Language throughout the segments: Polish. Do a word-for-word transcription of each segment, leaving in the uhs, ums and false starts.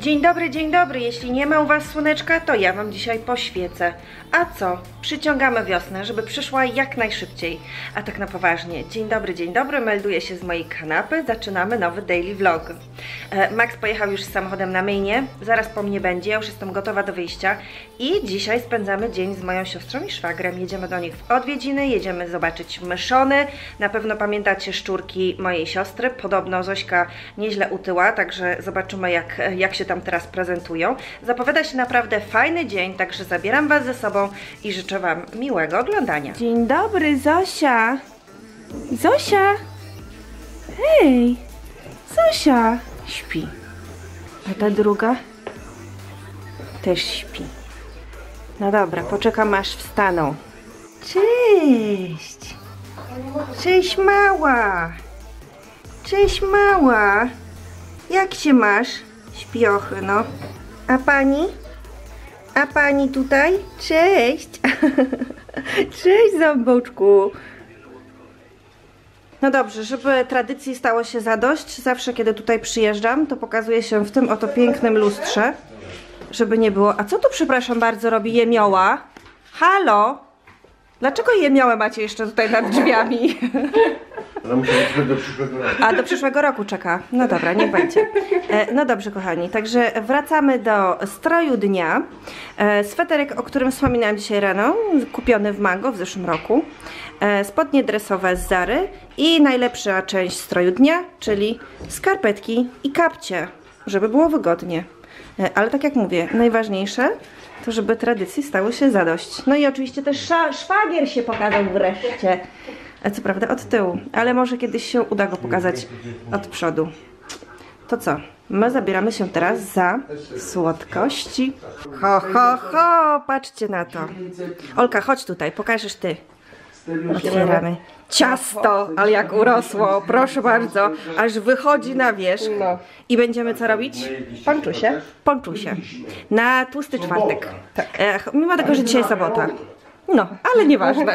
Dzień dobry, dzień dobry. Jeśli nie ma u was słoneczka, to ja wam dzisiaj poświecę. A co? Przyciągamy wiosnę, żeby przyszła jak najszybciej. A tak na poważnie. Dzień dobry, dzień dobry. Melduję się z mojej kanapy. Zaczynamy nowy daily vlog. E, Max pojechał już z samochodem na myjnie. Zaraz po mnie będzie. Ja już jestem gotowa do wyjścia. I dzisiaj spędzamy dzień z moją siostrą i szwagrem. Jedziemy do nich w odwiedziny. Jedziemy zobaczyć myszony. Na pewno pamiętacie szczurki mojej siostry. Podobno Zośka nieźle utyła, także zobaczymy jak, jak się tam teraz prezentują. Zapowiada się naprawdę fajny dzień, także zabieram was ze sobą i życzę wam miłego oglądania. Dzień dobry, Zosia. Zosia. Hej. Zosia. Śpi. A ta druga też śpi. No dobra, poczekam aż wstaną. Cześć. Cześć mała. Cześć mała. Jak się masz? Śpiochy, no. A pani? A pani tutaj? Cześć! Cześć, ząbuczku! No dobrze, żeby tradycji stało się zadość, zawsze kiedy tutaj przyjeżdżam, to pokazuję się w tym oto pięknym lustrze, żeby nie było... A co tu, przepraszam bardzo, robi jemioła? Halo? Dlaczego jemiołę macie jeszcze tutaj nad drzwiami? Ale muszę czekać do przyszłego roku. A, do przyszłego roku czeka. No dobra, niech będzie. E, no dobrze, kochani, także wracamy do stroju dnia. E, sweterek, o którym wspominałam dzisiaj rano, kupiony w Mango w zeszłym roku. E, spodnie dresowe z Zary i najlepsza część stroju dnia, czyli skarpetki i kapcie, żeby było wygodnie. E, ale tak jak mówię, najważniejsze to, żeby tradycji stało się zadość. No i oczywiście też szwagier się pokazał wreszcie. Co prawda od tyłu, ale może kiedyś się uda go pokazać od przodu. To co? My zabieramy się teraz za słodkości. Ho, ho, ho! Patrzcie na to. Olka, chodź tutaj, pokażesz ty. Otwieramy. Ciasto, ale jak urosło, proszę bardzo, aż wychodzi na wierzch. I będziemy co robić? Ponczusie. Ponczusie. Na tłusty czwartek. Tak. E, mimo tego, że dzisiaj sobota. No, ale nieważne.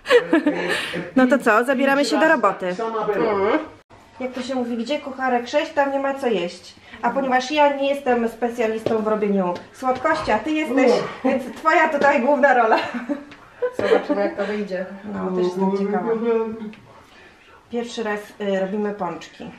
No to co? Zabieramy się do roboty. Mhm. Jak to się mówi, gdzie kucharek sześć, tam nie ma co jeść. A ponieważ ja nie jestem specjalistą w robieniu słodkości, a ty jesteś, więc twoja tutaj główna rola. Zobaczymy jak to wyjdzie. No, też jestem ciekawa. Pierwszy raz y, robimy pączki.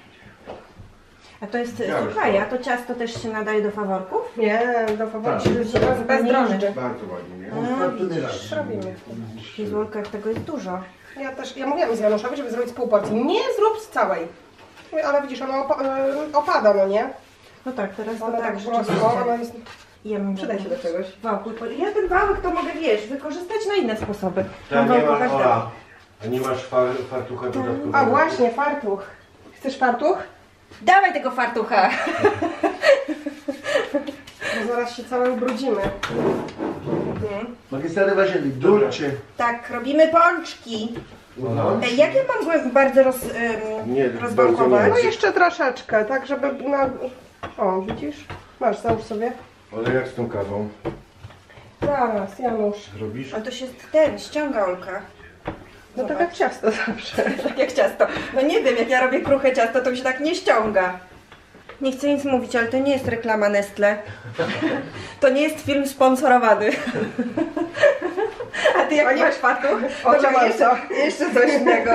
A to jest suchaja, to ciasto też się nadaje do faworków? Nie, do faworków. Tak. Bez drożdży. Bardzo ładnie, nie? A, widzisz. Robimy. Jezułka, jak tego jest dużo. Ja też, ja mówiłam z Januszowi, żeby zrobić z pół porcji. Nie zrób z całej. Ale widzisz, ona opa y, opada, no nie? No tak, teraz to Ona tak tak rzeczywiście. wzrosła, ona jest... Jem Przyda się do czegoś. wałku. Ja ten wałek to mogę, wiesz, wykorzystać na inne sposoby. Tak, Mam nie wałku masz, każdego. Ola, a nie masz far, fartucha dodatkowego? A właśnie, fartuch. Chcesz fartuch? Dawaj tego fartucha! Bo zaraz się całe ubrudzimy. Magistery Wazieli, durcie. Tak, robimy pączki. Ola? Ej, jak ja mam go bardzo roz, ym, Nie, rozwałkować? bardzo No jeszcze troszeczkę, tak żeby na... O, widzisz? Masz, załóż sobie. Ale jak z tą kawą? Zaraz, Janusz. Robisz? A to się ten ściąga, Olka. No tak jak ciasto zawsze. Tak jak ciasto. No nie wiem, jak ja robię kruche ciasto, to mi się tak nie ściąga. Nie chcę nic mówić, ale to nie jest reklama Nestle. To nie jest film sponsorowany. A ty jak Oni- masz fartuch? O, To co mamy masz, jeszcze, jeszcze coś innego.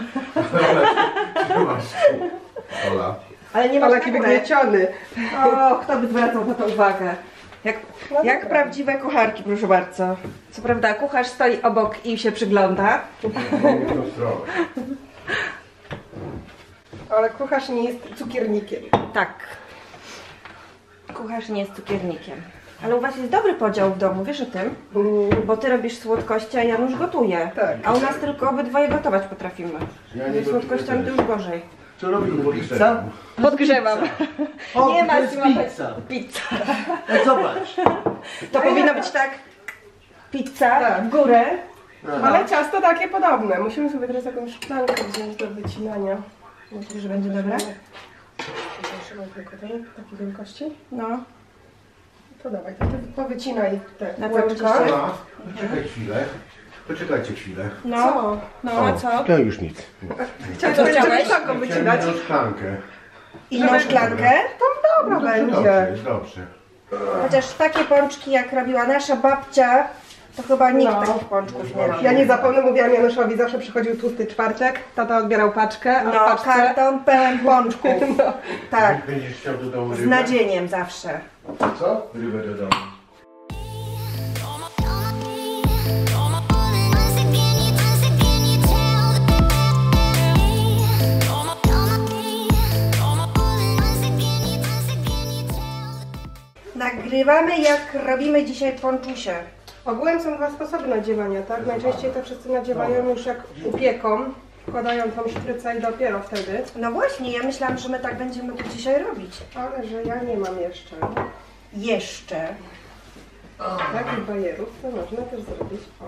Ola. Ale nie masz Ale taki tak wygnieciony. O, kto by zwracał na to uwagę? Jak, No jak dobra. prawdziwe kucharki, proszę bardzo. Co prawda, kucharz stoi obok i się przygląda. Nie tą stronę. Ale kucharz nie jest cukiernikiem. Tak. Kucharz nie jest cukiernikiem. Ale u was jest dobry podział w domu, wiesz o tym? Bo ty robisz słodkości, a Janusz gotuje. Tak. A u nas tylko obydwoje gotować potrafimy. Ja nie Z słodkościami to już gorzej. Co robisz? Pizza? Podgrzewam. O, Nie ma to jest siła- pizza. Pizza. No zobacz. To powinno być tak. Pizza Tak. w górę. Ale ciasto takie podobne. Musimy sobie teraz jakąś szklankę wziąć do wycinania. Myślisz, że będzie dobre? Trzymaj tylko tej, takiej wielkości. No. To dawaj, to ty powycinaj te Na kółeczka. całe ciasto? Ola, poczekaj chwilę. Poczekajcie chwilę. No. Co? No, a co? No już nic. Chciałeś Co to chciałeś? szklanką wycinać. Chciałem szklankę. Inną Żeby- szklankę? To dobra Dobrze, będzie. dobrze, jest dobrze. Chociaż takie pączki jak robiła nasza babcia, to chyba nikt No. takich pączków nie robi. Ja nie zapomnę, mówiłam Januszowi, zawsze przychodził tłusty czwartek, tata odbierał paczkę, a w No, paczce... karton pełen pączków. No. Tak, Jak będziesz chciał do domu z rybę? nadzieniem zawsze. Co? Rybę do domu. Nagrywamy jak robimy dzisiaj pączusie. Ogółem są dwa sposoby nadziewania, tak? Najczęściej to wszyscy nadziewają już jak upieką, wkładają tą szprycę i dopiero wtedy. No właśnie, ja myślałam, że my tak będziemy to dzisiaj robić. Ale że ja nie mam jeszcze Jeszcze. takich bajerów, to można też zrobić. O.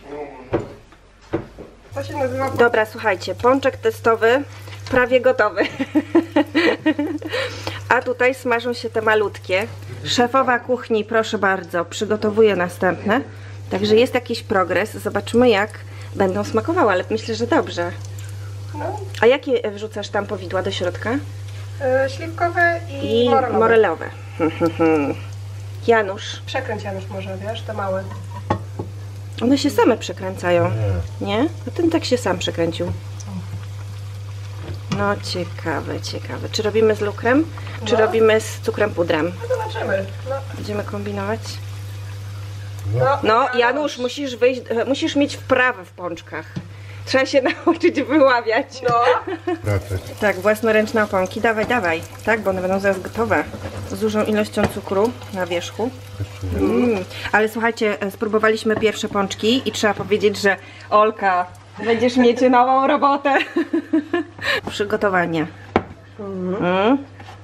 To się nazywa... Dobra, słuchajcie, pączek testowy prawie gotowy. A tutaj smażą się te malutkie. Szefowa kuchni, proszę bardzo, przygotowuje następne. Także jest jakiś progres. Zobaczymy, jak będą smakowały, ale myślę, że dobrze. No, A jakie wrzucasz tam powidła do środka? yy, śliwkowe i, I morelowe. morelowe. Janusz, Przekręć Janusz może, wiesz, te małe. one się same przekręcają. Nie? A ten tak się sam przekręcił. No ciekawe, ciekawe. Czy robimy z lukrem, czy No. robimy z cukrem pudrem? No zobaczymy. No, Będziemy kombinować. no, No, Janusz, musisz wyjść, e, musisz mieć wprawę w pączkach. Trzeba się nauczyć wyławiać. No, Wracać. Tak, własnoręczne oponki. Dawaj, dawaj. Tak, bo one będą zaraz gotowe. Z dużą ilością cukru na wierzchu. Mm. Ale słuchajcie, e, spróbowaliśmy pierwsze pączki i trzeba powiedzieć, że Olka, będziesz mieć nową robotę. Przygotowanie. Mm.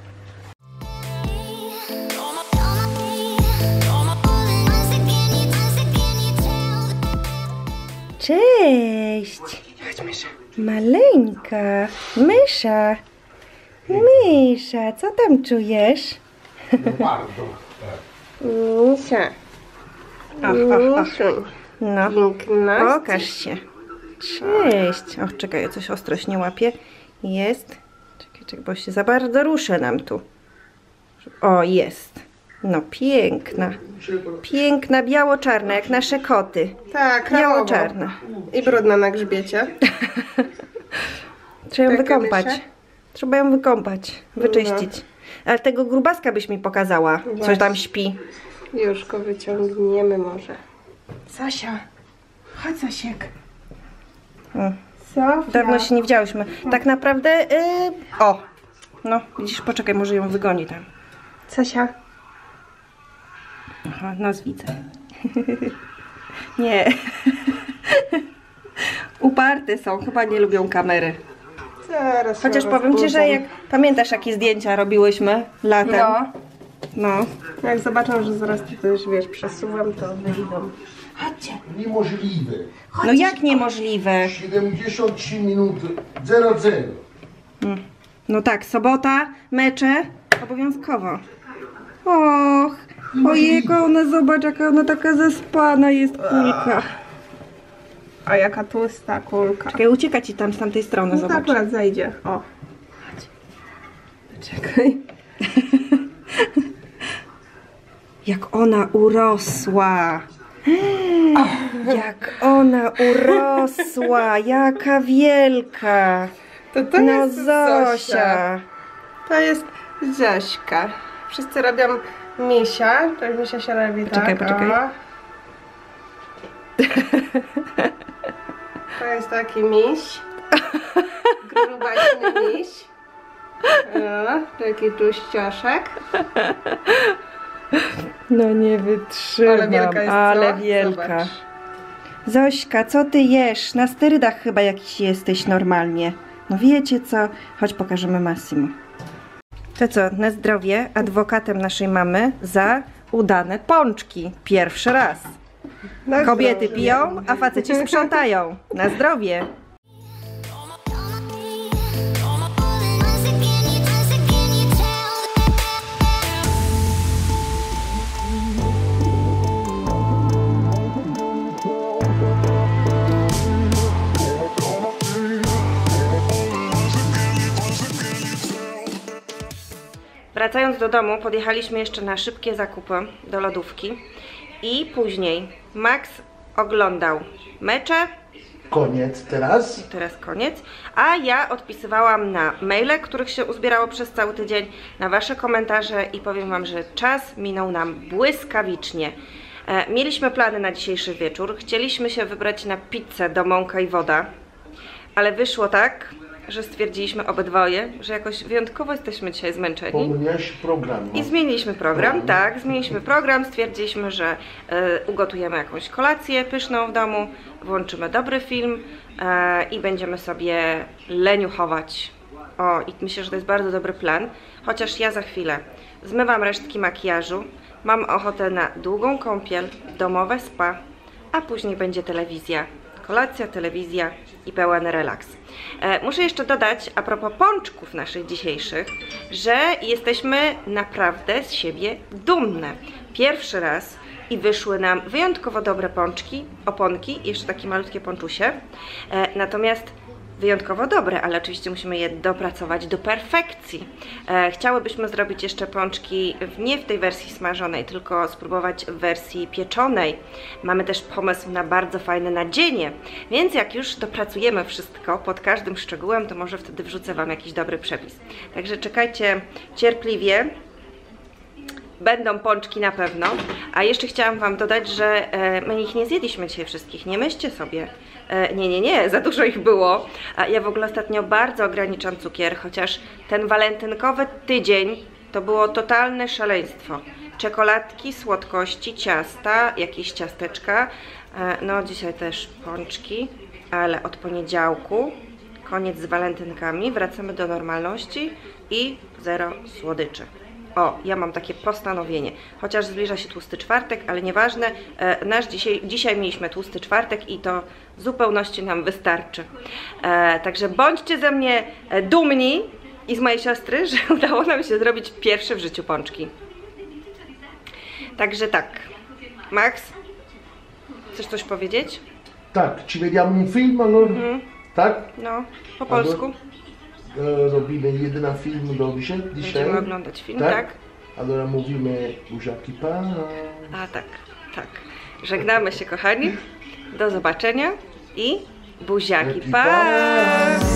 Cześć! Chodź, mysza. Maleńka, mysza. Mysza, co tam czujesz? Bardzo. Mysza. Och, och, och. No, piękna. pokaż się. Cześć. O, czekaj, ja coś ostrość nie łapię. Jest. Czekaj, czekaj, bo się za bardzo ruszę nam tu. O, jest. No, piękna. Piękna, biało-czarna, jak nasze koty. Tak, kramowo. Biało-czarna. I brudna na grzbiecie. Trzeba ją Takie wykąpać. mysze? Trzeba ją wykąpać, wyczyścić. Ale tego grubaska byś mi pokazała. Coś Właśnie. tam śpi. Już go wyciągniemy może. Zosia, chodź Zosiek. O, Zofia. dawno się nie widziałyśmy. Tak naprawdę, yy, o, no widzisz, poczekaj, może ją wygoni tam. Zosia. Aha, nos widzę. Nie. Uparte są, chyba nie lubią kamery. Zaraz Chociaż ją powiem Ci, że rozbudzę. jak pamiętasz, jakie zdjęcia robiłyśmy latem? No, No. jak zobaczą, że zaraz tu też, wiesz, przesuwam, to wyjdą. Chodźcie. Niemożliwe. No jak niemożliwe? siedemdziesiąt trzy minuty. zero zero. No tak, sobota, mecze, obowiązkowo. Och, ojejka, ona zobacz, jaka ona taka zaspana jest, kulka. A jaka tłusta kulka. Czekaj, ucieka Ci tam z tamtej strony, No to zobacz. akurat zejdzie. O. Czekaj. Jak ona urosła. Jak ona urosła, jaka wielka. To to No jest Zosia. Zosia. To jest Zośka. Wszyscy robią misia. To misia się robi Poczekaj, tak. poczekaj. O. To jest taki miś. Grubaśny miś. O, taki tuścioszek. No nie wytrzymam, Ale wielka jest, ale co? wielka. Zobacz. Zośka, co ty jesz? Na sterydach chyba jakiś jesteś normalnie. No wiecie co? Chodź pokażemy Massimo. To co, na zdrowie adwokatem naszej mamy za udane pączki. Pierwszy raz. Na Kobiety zdrowie. piją, a faceci sprzątają. Na zdrowie. Wracając do domu, podjechaliśmy jeszcze na szybkie zakupy do lodówki i później Max oglądał mecze, Koniec teraz. teraz koniec, a ja odpisywałam na maile, których się uzbierało przez cały tydzień, na wasze komentarze i powiem wam, że czas minął nam błyskawicznie. E, mieliśmy plany na dzisiejszy wieczór, chcieliśmy się wybrać na pizzę do Mąka i Woda, ale wyszło tak, że stwierdziliśmy obydwoje, że jakoś wyjątkowo jesteśmy dzisiaj zmęczeni. Pomyliłeś program. I zmieniliśmy program, tak, zmieniliśmy program, stwierdziliśmy, że e, ugotujemy jakąś kolację pyszną w domu, włączymy dobry film e, i będziemy sobie leniuchować. O, i myślę, że to jest bardzo dobry plan, chociaż ja za chwilę zmywam resztki makijażu, mam ochotę na długą kąpiel, domowe spa, a później będzie telewizja. Kolacja, telewizja i pełen relaks. E, muszę jeszcze dodać, a propos pączków naszych dzisiejszych, że jesteśmy naprawdę z siebie dumne. Pierwszy raz i wyszły nam wyjątkowo dobre pączki, oponki, jeszcze takie malutkie pączusie. E, natomiast wyjątkowo dobre, ale oczywiście musimy je dopracować do perfekcji. E, chciałybyśmy zrobić jeszcze pączki w, nie w tej wersji smażonej, tylko spróbować w wersji pieczonej. Mamy też pomysł na bardzo fajne nadzienie, więc jak już dopracujemy wszystko pod każdym szczegółem, to może wtedy wrzucę wam jakiś dobry przepis. Także czekajcie cierpliwie. Będą pączki na pewno, a jeszcze chciałam wam dodać, że e, my ich nie zjedliśmy dzisiaj wszystkich, nie myślcie sobie. E, nie, nie, nie, za dużo ich było. A ja w ogóle ostatnio bardzo ograniczam cukier, chociaż ten walentynkowy tydzień to było totalne szaleństwo. Czekoladki, słodkości, ciasta, jakieś ciasteczka, e, no dzisiaj też pączki, ale od poniedziałku koniec z walentynkami, wracamy do normalności i zero słodyczy. O, ja mam takie postanowienie, chociaż zbliża się tłusty czwartek, ale nieważne, e, nasz dzisiaj, dzisiaj mieliśmy tłusty czwartek i to w zupełności nam wystarczy. E, także bądźcie ze mnie dumni i z mojej siostry, że udało nam się zrobić pierwsze w życiu pączki. Także tak, Max, chcesz coś powiedzieć? Tak, ci vediamo un film allora? Mhm. Tak? No, po polsku. E, Robimy jeden film do dzisiaj. Będziemy oglądać film, tak? Allora mówimy buziaki pa. A tak, tak. Żegnamy się, kochani. Do zobaczenia i buziaki, pa!